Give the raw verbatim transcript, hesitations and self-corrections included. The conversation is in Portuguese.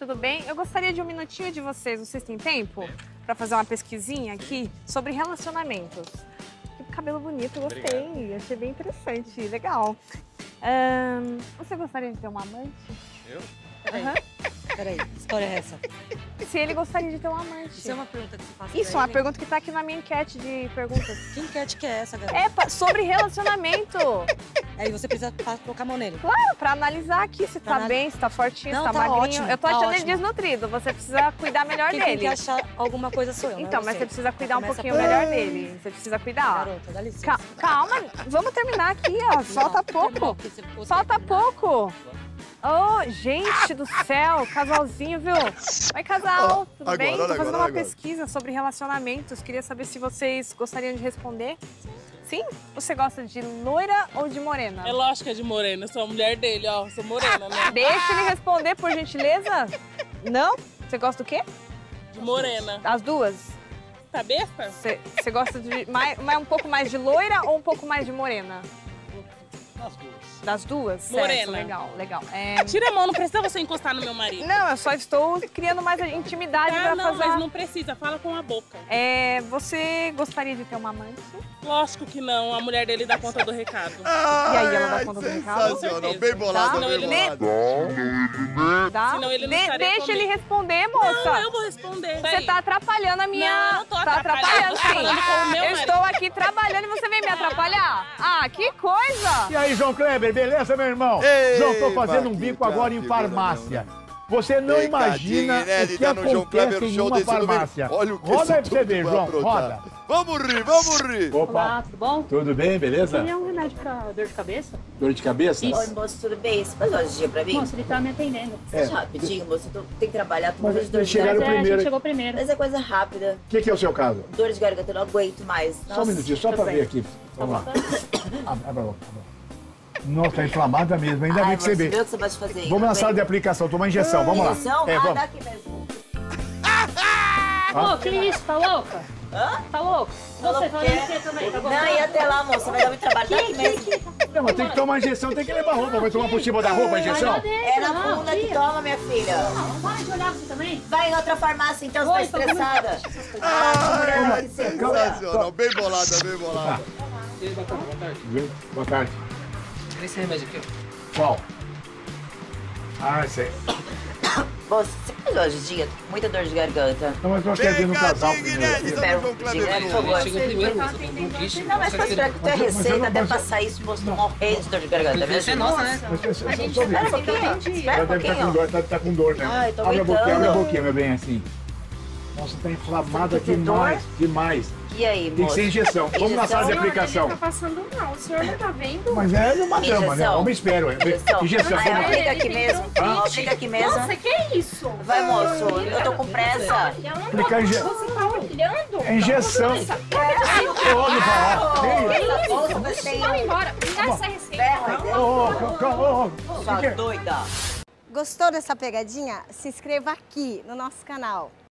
tudo bem? Eu gostaria de um minutinho de vocês. Vocês têm tempo para fazer uma pesquisinha aqui sobre relacionamentos? Que cabelo bonito, gostei. Obrigado. Achei bem interessante, legal. Um, você gostaria de ter uma amante? Eu? Peraí, uhum. Peraí, que história é essa? Se ele gostaria de ter um amante. Isso é uma pergunta que você faz Isso, pra uma ele? pergunta que tá aqui na minha enquete de perguntas. Que enquete que é essa, galera? É pra, sobre relacionamento. Aí você precisa colocar a mão nele. Claro, pra analisar aqui se Pra tá anal... bem, se tá fortinho, Não, se tá, tá magrinho. ótimo, eu tô tá achando ótimo. ele desnutrido, você precisa cuidar melhor Quem dele. tem que achar alguma coisa sou eu, Então, não é mas você. você precisa cuidar um Começa pouquinho por- melhor dele. Você precisa cuidar. Garota, dá licença. Ca- Calma, vamos terminar aqui, ó. Solta pouco. Solta pouco. Oh, gente do céu, casalzinho, viu? Oi, casal, tudo Agora, bem? Tô agora, fazendo uma agora. pesquisa sobre relacionamentos. Queria saber se vocês gostariam de responder. Sim? Você gosta de loira ou de morena? É lógico que é de morena, eu sou a mulher dele, ó, sou morena, né? Deixa ele responder, por gentileza. Não? Você gosta do quê? De morena. As duas? Tá besta? Você você gosta de mais, mais, um pouco mais de loira ou um pouco mais de morena? As duas. Das duas? Certo, Morena. legal, legal. É... Tira a mão, não precisa você encostar no meu marido. Não, eu só estou criando mais intimidade Ah, pra não, fazer... mas não precisa, fala com a boca. É, você gostaria de ter uma amante? Lógico que não, a mulher dele dá conta do recado. E aí, ela dá Ai, conta do recado? sensacional, Com bem certeza. bolado, Tá? bem Senão ele bolado. Dá? Senão ele não De- estaria Deixa comigo. ele responder, moça. Não, eu vou responder. Você tá atrapalhando a minha... Não, não tô Tá atrapalhando, atrapalhando, tô falando com o sim. meu Eu marido. estou aqui trabalhando e você vem me atrapalhar? Ah, que coisa! E aí, João Kleber, beleza, meu irmão? Ei, João, tô fazendo um que bico agora em figura, farmácia. meu, Você não Ei, imagina Cadinho, né? o Ele que tá no João Kleber, acontece em show uma desse número. farmácia. Olha o que Roda esse aí pra você tudo ver, vai João, aprontar. roda. Vamos rir, vamos rir. Opa, Olá, tudo bom? tudo bem, beleza? Queria um remédio pra dor de cabeça? Dor de cabeça? Isso. Oi, moço, tudo bem? Você faz uma dia pra mim? Moço, ele tá me atendendo. É. Seja rapidinho, moço. Eu tô, tenho que trabalhar, tô Mas morrendo de dor eles de chegaram Mas garganta. é, a primeiro. gente chegou primeiro. Mas é coisa rápida. O que, que é o seu caso? Dor de garganta, eu não aguento mais. Só um minutinho, só pra tudo ver bem. aqui. Vamos lá. Tá Abre abre a boca. abre a boca. Nossa, tá inflamada mesmo, ainda Ai, bem que você moço, vê. vê o que você vai fazer aí. Vamos na Vem. sala de aplicação, tomar injeção, vamos lá. Injeção? É, Ah, vamos. dá aqui mesmo. Ô, que isso? Tá louca? Hã? Tá louco? Tá Você louco fala quê? você também, tá Não, gostando? e até lá, moça. Vai dar muito trabalho. Dá aqui mesmo. Não, mas tem que tomar injeção, tem que levar roupa. Vai tomar por cima da roupa a injeção? É na bunda que toma, minha filha. Não, para de olhar você também. Vai em outra farmácia, então, você Oi, tá tô com- estressada. Ai, que segura. sensacional, bem bolada, bem bolada. Boa tarde. Esse remédio aqui, Qual? Ah, sei. Moça, você faz uma ajudinha? Tô com muita dor de garganta. Não, mas nós queremos ir no casal primeiro. Pegadinha, Espera João um Kleber. pouquinho, por favor. Chegou primeiro, moço, eu tô com um quiche. Não, mas pode esperar que eu tenho a Mas eu- mas eu receita não- até mas eu- passar isso, moço, não morrer de dor de garganta. Me Isso é ajuda. nossa, né? Mas, mas, mas, A gente só já ver. tá Espera um pouquinho, entendi. espera Ela um deve estar com pouquinho. dor, tá, tá com dor, né? Ai, tô abre a boquinha, abre a aguentando. boquinha, meu bem, assim. Nossa, tá inflamada Você tem demais, demais. E aí, Tem que moço? ser injeção. Vamos na sala de Injeção? aplicação. Não tá passando não, o senhor não tá vendo? Mas é uma dama, né? Injeção. Vamos espero. Injeção. Injeção, Ai, vamos lá. aplica aqui mesmo. Hã? Aplica aqui mesmo. Nossa, que isso? Vai, moço. Eu tô com pressa. Eu não Aplicar tô, inje- você tá olhando? É injeção. Ô, me fala. Essa bolsa vai Deixa ter eu ir um embora. Me dá essa receita. ferro. Ô, ô, ô, ô. Sua Que que é? doida. Gostou dessa pegadinha? Se inscreva aqui no nosso canal.